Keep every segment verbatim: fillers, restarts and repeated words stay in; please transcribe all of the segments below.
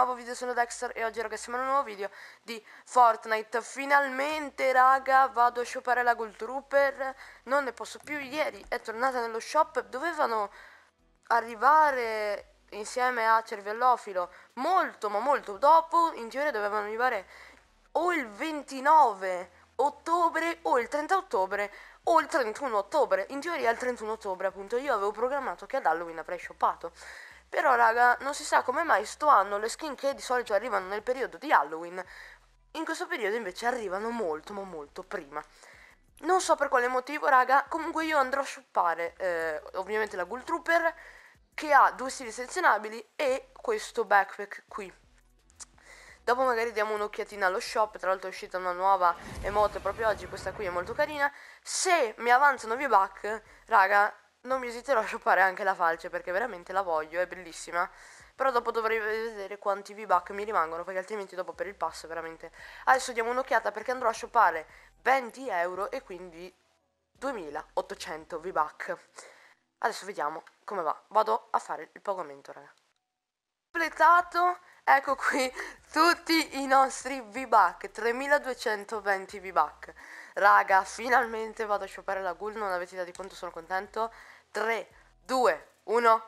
nuovo video, sono Dexter e oggi raga siamo in un nuovo video di Fortnite. Finalmente raga vado a shoppare la Gold Trooper, non ne posso più. Ieri è tornata nello shop, dovevano arrivare insieme a Cervellofilo molto ma molto dopo, in teoria dovevano arrivare o il ventinove ottobre o il trenta ottobre o il trentuno ottobre, in teoria il trentuno ottobre appunto. Io avevo programmato che ad Halloween avrei shoppato. Però raga, non si sa come mai sto anno le skin che di solito arrivano nel periodo di Halloween, in questo periodo invece arrivano molto ma molto prima. Non so per quale motivo raga, comunque io andrò a shoppare eh, ovviamente la Gold Trooper, che ha due stili selezionabili, e questo backpack qui. Dopo magari diamo un'occhiatina allo shop, tra l'altro è uscita una nuova emote proprio oggi, questa qui è molto carina. Se mi avanzano V-Buck, raga, non mi esiterò a shoppare anche la falce perché veramente la voglio, è bellissima. Però dopo dovrei vedere quanti V-Buck mi rimangono, perché altrimenti dopo per il pass veramente. Adesso diamo un'occhiata perché andrò a shoppare venti euro e quindi duemilaottocento V-Buck. Adesso vediamo come va. Vado a fare il pagamento, raga. Completato, ecco qui tutti i nostri V-Buck, tremiladuecentoventi V-Buck. Raga, finalmente vado a shoppare la Ghoul, non avete idea di quanto sono contento. tre, due, uno.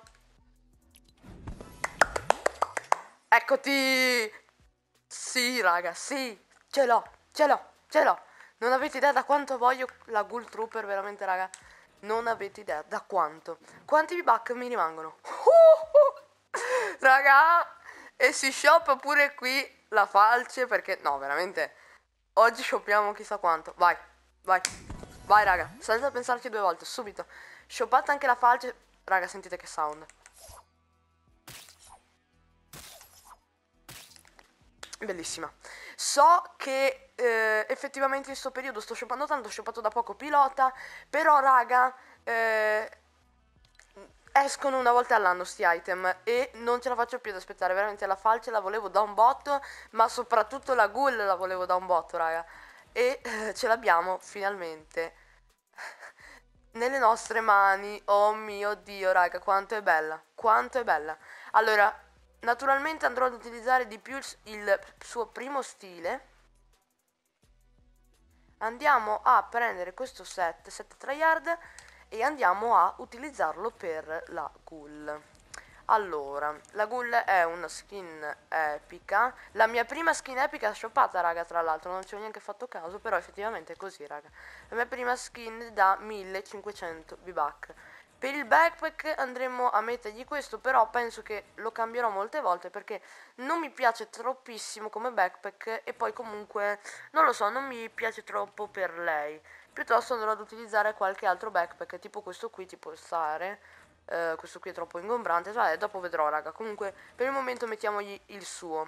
Eccoti! Sì, raga, sì, ce l'ho, ce l'ho, ce l'ho. Non avete idea da quanto voglio la Ghoul Trooper, veramente, raga. Non avete idea da quanto. Quanti V-Buck mi rimangono? Raga, e si shoppa pure qui la falce perché, no, veramente, oggi shoppiamo chissà quanto. Vai, vai, vai raga, senza pensarci due volte, subito. Shoppate anche la falce. Raga, sentite che sound. Bellissima. So che eh, effettivamente in questo periodo sto shoppando tanto, ho shoppato da poco pilota, però raga, eh, escono una volta all'anno sti item e non ce la faccio più ad aspettare. Veramente la falce la volevo da un botto, ma soprattutto la Ghoul la volevo da un botto, raga. E eh, ce l'abbiamo finalmente nelle nostre mani. Oh mio Dio, raga, quanto è bella, quanto è bella. Allora, naturalmente andrò ad utilizzare di più il, il suo primo stile. Andiamo a prendere questo set, set tryhard, e andiamo a utilizzarlo per la Ghoul. Allora, la Ghoul è una skin epica, la mia prima skin epica shoppata, raga, tra l'altro, non ci ho neanche fatto caso, però effettivamente è così, raga. La mia prima skin da millecinquecento V-Buck. Per il backpack andremo a mettergli questo, però penso che lo cambierò molte volte perché non mi piace troppissimo come backpack e poi comunque, non lo so, non mi piace troppo per lei. Piuttosto andrò ad utilizzare qualche altro backpack, tipo questo qui, tipo stare. Uh, questo qui è troppo ingombrante, vabbè, dopo vedrò, raga. Comunque, per il momento mettiamogli il suo.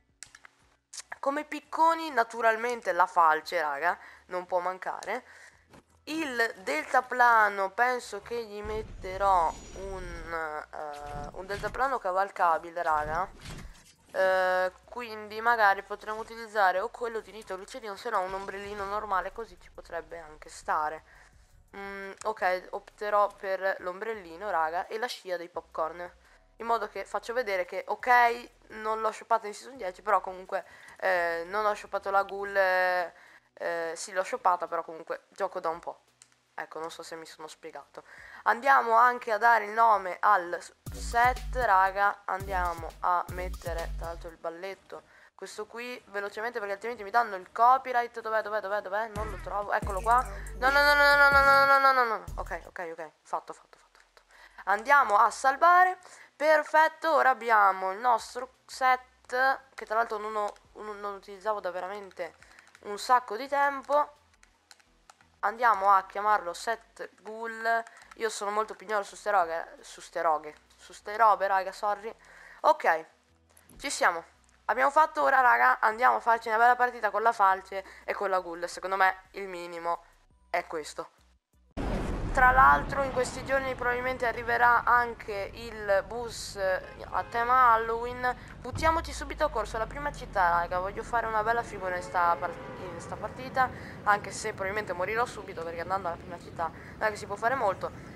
Come picconi, naturalmente, la falce, raga, non può mancare. Il deltaplano, penso che gli metterò un, uh, un deltaplano cavalcabile, raga. Uh, quindi magari potremmo utilizzare o quello di Nito Lucerino, se no un ombrellino normale, così ci potrebbe anche stare. Mm, ok, opterò per l'ombrellino, raga, e la scia dei popcorn, in modo che faccio vedere che, ok, non l'ho shoppata in season dieci, però comunque eh, non ho shoppato la Ghoul, eh, eh, sì l'ho shoppata, però comunque gioco da un po'. Ecco, non so se mi sono spiegato. Andiamo anche a dare il nome al set, raga, andiamo a mettere, tra l'altro, il balletto. Questo qui velocemente perché altrimenti mi danno il copyright. Dov'è, dov'è, dov'è, dov'è? Non lo trovo. Eccolo qua. No, no, no, no, no, no, no, no, no, no, no. Ok, ok, ok. Fatto, fatto, fatto, fatto. Andiamo a salvare. Perfetto, ora abbiamo il nostro set, che tra l'altro non, ho, non utilizzavo da veramente un sacco di tempo. Andiamo a chiamarlo set Ghoul. Io sono molto pignolo su ste roghe. Su ste roghe. Su ste robe, raga, sorry. Ok, ci siamo. Abbiamo fatto ora, raga, andiamo a farci una bella partita con la falce e con la Ghoul. Secondo me il minimo è questo. Tra l'altro in questi giorni probabilmente arriverà anche il bus a tema Halloween. Buttiamoci subito a corso alla prima città, raga. Voglio fare una bella figura in sta, part in sta partita, anche se probabilmente morirò subito perché andando alla prima città non è che si può fare molto.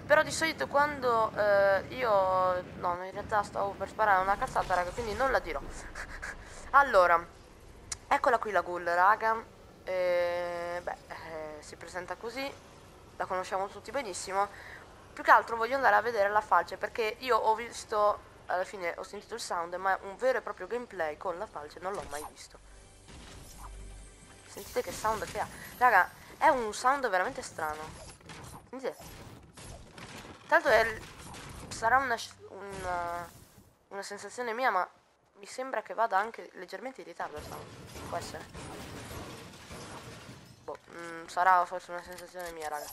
Però di solito quando eh, io... No, in realtà stavo per sparare una cazzata, raga, quindi non la dirò. Allora, eccola qui la ghoul, raga. E, beh, eh, si presenta così. La conosciamo tutti benissimo. Più che altro voglio andare a vedere la falce, perché io ho visto... Alla fine ho sentito il sound, ma un vero e proprio gameplay con la falce non l'ho mai visto. Sentite che sound che ha. Raga, è un sound veramente strano. Sentite. Tanto è... sarà una, una, una sensazione mia, ma mi sembra che vada anche leggermente in ritardo il sound. Può essere. Boh, mh, sarà forse una sensazione mia, raga.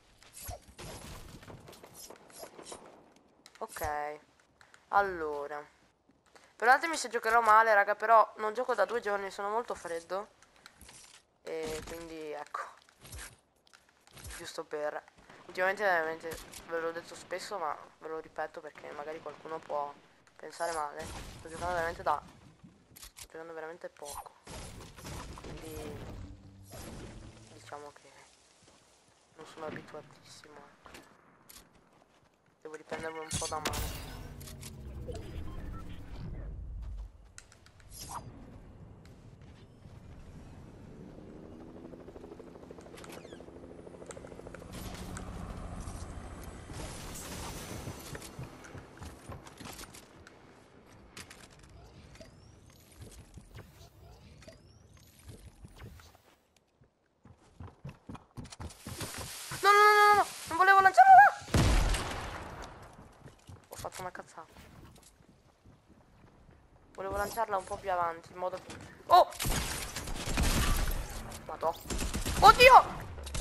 Ok. Allora. Perdonatemi se giocherò male, raga, però non gioco da due giorni, sono molto freddo. E quindi ecco. Giusto per... Ultimamente veramente ve l'ho detto spesso, ma ve lo ripeto perché magari qualcuno può pensare male. Sto giocando veramente da... Sto giocando veramente poco. Quindi... diciamo che... non sono abituatissimo. Devo riprendermi un po' da mano. No, no, no, no, no, non volevo lanciarlo là! Ho fatto una cazzata. Volevo lanciarla un po' più avanti, in modo... Oh! Madò. Oddio!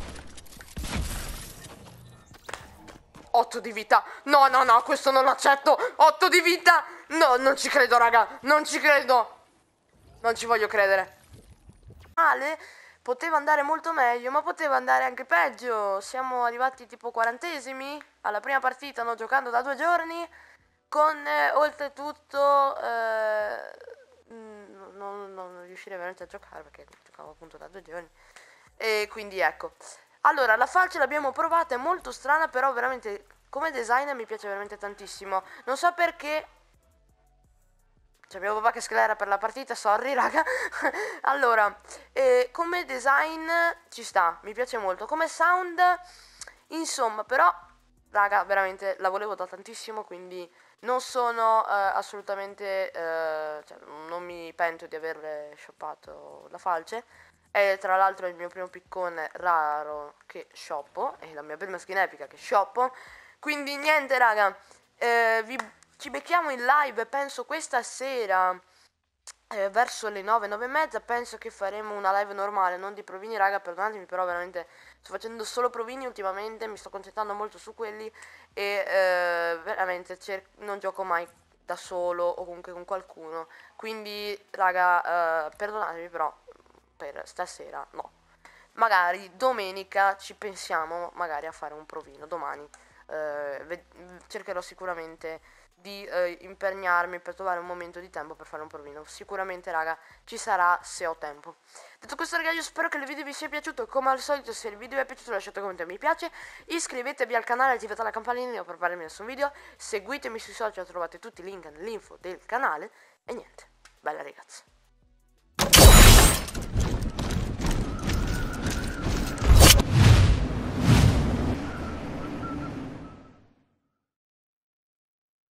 otto di vita. No, no, no, questo non lo accetto. otto di vita. No, non ci credo, raga. Non ci credo. Non ci voglio credere. Male. Poteva andare molto meglio, ma poteva andare anche peggio. Siamo arrivati tipo quarantesimi alla prima partita, no, giocando da due giorni. Con eh, oltretutto eh, non, non, non riuscire veramente a giocare perché giocavo appunto da due giorni. E quindi ecco. Allora, la falce l'abbiamo provata, è molto strana, però veramente come design mi piace veramente tantissimo. Non so perché... C'è mio papà che sclera per la partita, sorry raga. Allora, eh, come design ci sta, mi piace molto. Come sound, insomma, però, raga, veramente la volevo da tantissimo, quindi non sono eh, assolutamente... Eh, cioè, non mi pento di aver shoppato la falce. È tra l'altro il mio primo piccone raro che shoppo, e la mia prima skin epica che shoppo. Quindi niente raga, eh, vi, ci becchiamo in live, penso questa sera, eh, verso le nove, nove e mezza, penso che faremo una live normale, non di provini raga, perdonatemi, però veramente sto facendo solo provini ultimamente, mi sto concentrando molto su quelli e eh, veramente non gioco mai da solo o comunque con qualcuno, quindi raga, eh, perdonatemi però per stasera no. Magari domenica ci pensiamo magari a fare un provino domani. Eh, cercherò sicuramente di eh, impegnarmi per trovare un momento di tempo per fare un provino. Sicuramente raga ci sarà se ho tempo. Detto questo raga, io spero che il video vi sia piaciuto. Come al solito, se il video vi è piaciuto lasciate un commento e mi piace, iscrivetevi al canale, attivate la campanellina per farmi nessun video, seguitemi sui social, trovate tutti i link nell'info del canale e niente, bella ragazzi.